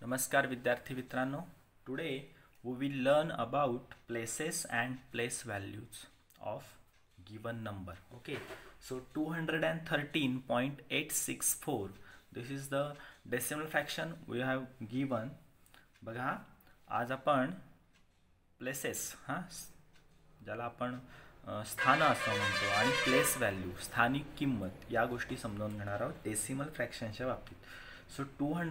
नमस्कार विद्यार्थी मित्रांनो. Today we will learn about places and place values of given number. Okay, so 213.864 this is the decimal fraction we have given. बघा आज आपण places ज्याला आपण स्थान असं म्हणतो आणि प्लेस व्हॅल्यू स्थानिक किंमत या गोष्टी समजावून घेणार आहोत डेसिमल फ्रॅक्शनच्या बाबतीत. सो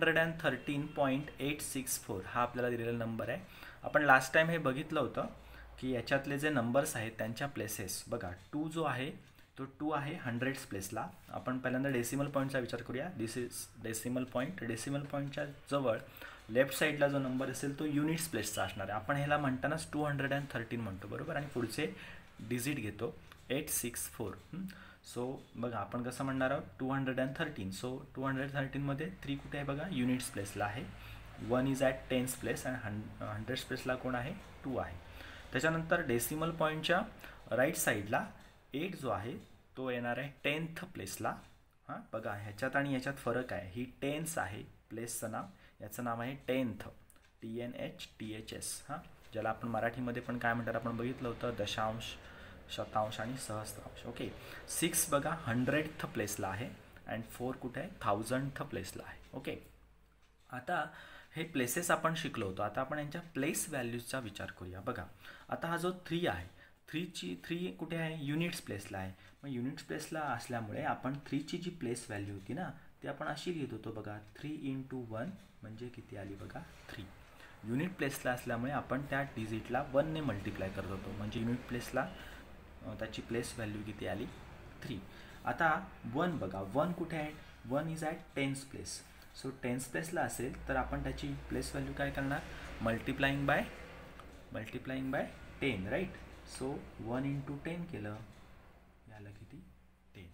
213.864 हा आपल्याला दिलेला नंबर आहे. आपण लास्ट टाइम हे बघितलं होतं की याच्यातले जे नंबर्स आहेत त्यांच्या प्लेसेस बघा 2 जो आहे तो 2 आहे हंड्रेड्स प्लेसला. आपण पहिल्यांदा डेसिमल पॉईंटचा विचार करूया. This is decimal point. Decimal पॉईंटच्या जवळ लेफ्ट साईडला जो नंबर असेल तो युनिट्स प्लेसचा असणार आहे. आपण ह्याला म्हणतानाच 213 म्हणतो बरोबर, आणि पुढचे डिजिट घेतो 864. सो बघा आपण कसं म्हणणार आहोत 213. सो 213 मध्ये 3 कुठे आहे बघा युनिट्स प्लेसला आहे. 1 इज ॲट टेन्स प्लेस आणि हंड्रेड्स प्लेसला कोण आहे 2 आहे. त्याच्यानंतर डेसिमल पॉईंटच्या राईट साईडला 8 जो आहे तो येणार आहे 10th प्लेसला. बघा ह्याच्यात आणि ह्याच्यात फरक आहे. ही टेन्स आहे प्लेसचं नाव, याचं नाव आहे 10th TNHTHS. ज्याला आपण मराठीमध्ये पण काय म्हणतात आपण बघितलं होतं दशांश, शतांश आणि सहस्त्रांश. ओके. 6 बघा 100th प्लेसला आहे अँड 4 कुठे आहे 1000th प्लेसला आहे. ओके. आता हे प्लेसेस आपण शिकलो होतो. आता आपण यांच्या प्लेस व्हॅल्यूजचा विचार करूया. बघा आता हा जो 3 आहे 3 कुठे आहे युनिट्स प्लेसला आहे. मग युनिट्स प्लेसला असल्यामुळे आपण 3ची जी प्लेस व्हॅल्यू होती ना ती आपण अशी लिहित होतो बघा 3 × 1 म्हणजे किती आली बघा 3. युनिट प्लेसला असल्यामुळे आपण त्या डिजिटला 1 ने मल्टिप्लाय करत होतो म्हणजे युनिट प्लेसला त्याची प्लेस व्हॅल्यू किती आली 3. आता 1 बघा 1 कुठे आहे 1 is at tens place. So tens प्लेसला असेल तर आपण त्याची प्लेस व्हॅल्यू काय करणार मल्टिप्लाइंग बाय 10 राईट. सो 1 × 10 केलं याला किती 10.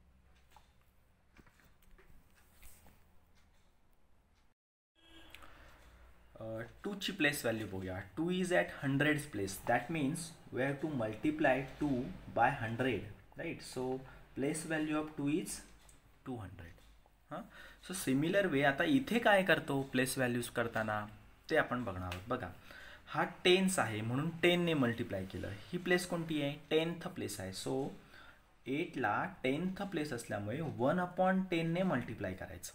2ची प्लेस व्हॅल्यू बघूया. 2 is at hundreds place. That means we have to multiply 2 by 100 right. So place value of 2 is 200. So similar way आता इथे काय करतो प्लेस व्हॅल्यूज करताना ते आपण बघणार आहोत. बघा हा टेन्स आहे म्हणून 10 ने मल्टिप्लाय केलं. ही प्लेस कोणती आहे 10th प्लेस आहे. सो 8ला 10th प्लेस असल्यामुळे 1/10 ने मल्टिप्लाय करायचं.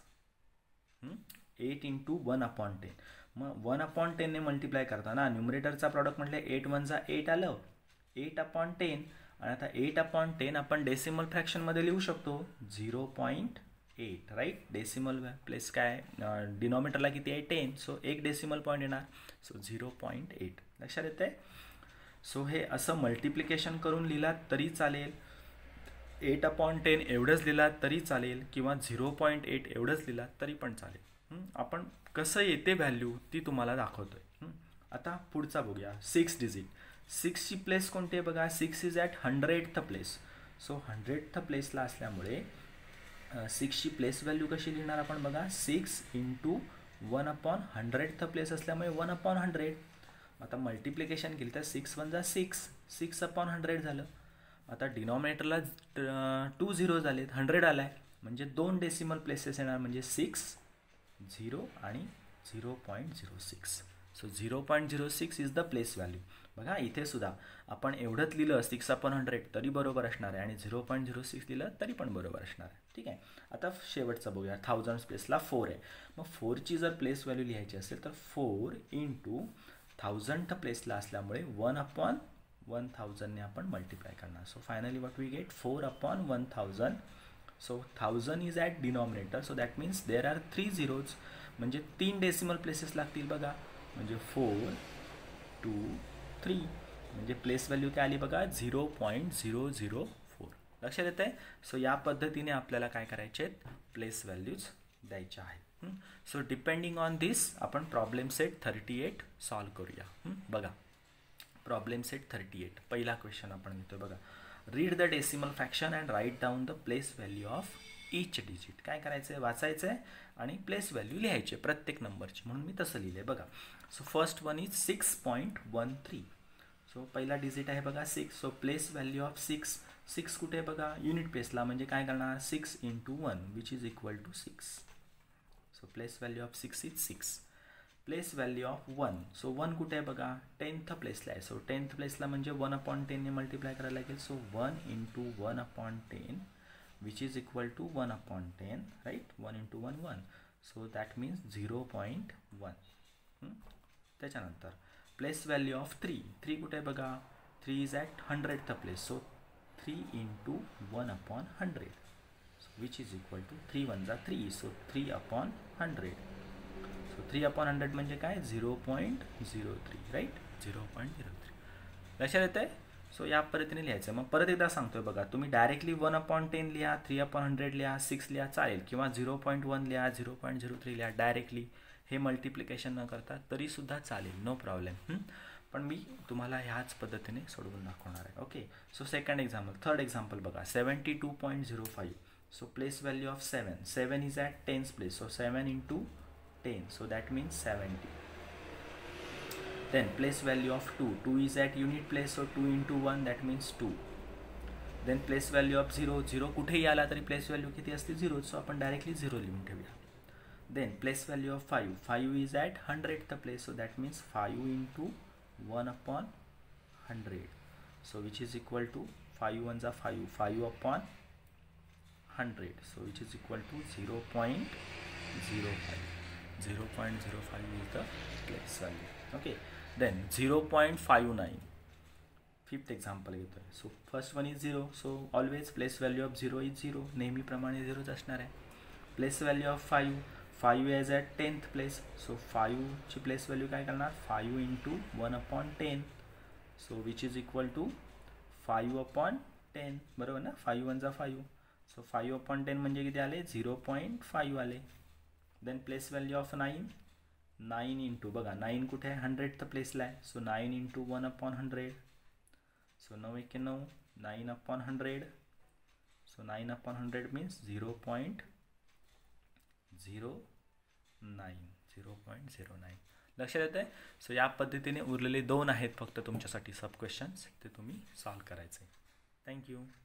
8 × 1/10. मग 1/10 ने मल्टिप्लाय करताना न्यूमरेटरचा प्रॉडक्ट म्हटलं 8 × 1 8 आलं 8/10. आणि आता 8/10 आपण डेसिमल फ्रॅक्शनमध्ये लिहू शकतो 0.8 राईट. डेसिमल प्लेस काय डिनॉमिनेटरला किती आहे 10. सो एक डेसिमल पॉईंट येणार. सो 0.8 लक्षात येते. सो हे असं मल्टिप्लिकेशन करून लिहिलात तरी चालेल, 8/10 एवढंच लिहिलात तरी चालेल, किंवा 0.8 एवढंच लिहिलात तरी पण चालेल. आपण कसं येते व्हॅल्यू ती तुम्हाला दाखवतोय. आता पुढचा बघूया 6 डिजिट. 6ची प्लेस कोणती आहे बघा 6 is at 100th place. So 100th प्लेसला असल्यामुळे 6ची प्लेस व्हॅल्यू कशी लिहिणार आपण बघा 6 × 1/100th प्लेस असल्यामुळे 1/100. आता मल्टिप्लिकेशन केली तर 6 × 1 6 6/100 झालं. आता डिनॉमिनेटरला 2 झिरो झालेत 100 आलाय म्हणजे 2 डेसिमल प्लेसेस येणार म्हणजे 6 0 आणि 0.06. So 0.06 is the place value. बघा इथे सुद्धा आपण एवढंच लिहिलं 6/100 तरी बरोबर असणार आहे आणि 0.06 लिहिलं तरी पण बरोबर असणार आहे. ठीक आहे. आता शेवटचं बघूया 1000 प्लेसला 4 आहे. मग 4ची जर प्लेस व्हॅल्यू लिहायची असेल तर 4 × 1000th प्लेसला असल्यामुळे 1/1000 ने आपण मल्टिप्लाय करणार. So finally what we get 4/1000. So 1000 is at denominator. So that means there are 3 zeros म्हणजे 3 डेसिमल प्लेसेस लागतील बघा म्हणजे 4 2 3 म्हणजे प्लेस व्हॅल्यू काय आली बघा 0.004. लक्षात येत आहे. सो या पद्धतीने आपल्याला काय करायचे आहेत प्लेस व्हॅल्यूज द्यायच्या आहेत. सो डिपेंडिंग ऑन दिस आपण प्रॉब्लेम सेट 38 सॉल्व करूया. बघा प्रॉब्लेम सेट 38 पहिला क्वेश्चन आपण घेतो बघा. Read the decimal fraction and write down the place value of each digit. काय करायचं आहे वाचायचं आहे आणि प्लेस व्हॅल्यू लिहायची प्रत्येक नंबरची, म्हणून मी तसं लिहिलं आहे बघा. So first one is 6.13. So पहिला डिजिट आहे बघा 6. सो प्लेस व्हॅल्यू ऑफ 6 कुठे आहे बघा युनिट प्लेसला म्हणजे काय करणार 6 × 1 which is equal to 6. So place value of 6 is 6. Place value of 1. So 1 कुठे आहे बघा, 10th प्लेसला आहे. सो 10th प्लेसला म्हणजे 1/10ने मल्टिप्लाय करायला लागेल. So 1 × 1/10 which is equal to 1/10, right. 1 × 1 1. So that means 0.1. त्याच्यानंतर प्लेस व्हॅल्यू ऑफ 3. 3 कुठे आहे बघा, 3 is at 100th place. So 3 × 1/100 which is equal to 3 1 जा 3. सो 3/100. सो 3/100 म्हणजे काय, 0.03, राईट. 0.03 लक्षात येतं आहे. सो या पद्धतीने लिहायचं. मग परत एकदा सांगतोय बघा, तुम्ही डायरेक्टली 1/10 लिहा, 3/100 लिहा, 6 लिहा चालेल, किंवा 0.1 लिहा, 0.03 लिहा. डायरेक्टली हे मल्टिप्लिकेशन न करता तरीसुद्धा चालेल, नो प्रॉब्लेम. पण मी तुम्हाला ह्याच पद्धतीने सोडवून दाखवणार आहे. Okay. So second example, third example बघा, 72.05. So place value of 7. 7 is at 10th place. So 7 × 10. So that means 70. Then place value of 2. 2 is at unit place. So 2 × 1 that means 2. Then place value of 0. 0 कुठेही आला तरी place value किती असते, 0. So आपण directly 0 लिहून ठेवूया. Then place value of 5. 5 is at 100th place. So that means 5 × 1/100. So which is equal to 5 1 are 5. 5/100. So which is equal to 0.05. 0.05 is the place value. Okay. Then 0.59. Fifth example घेतोय. So first one is 0. So always place value of 0 is 0. नेहमीप्रमाणे 0च असणार आहे. Place value of 5. 5 is at 10th place. So 5 ची place value काय करणार, 5 × 1/10. So which is equal to 5/10. बरोबर ना. 5 1 जा 5. So 5/10 म्हणजे किती आले, 0.5 आले. Then place value of 9. 9 × बघा 9 कुठे आहे, 100th प्लेसला आहे. सो 9 × 1/100. सो 9 × 9 9/100. So 9/100 means 0.09. 0.09 लक्षात येतं आहे. सो या पद्धतीने उरलेले 2 आहेत फक्त तुमच्यासाठी सब क्वेश्चन्स, ते तुम्ही सॉल्व करायचे. थँक्यू.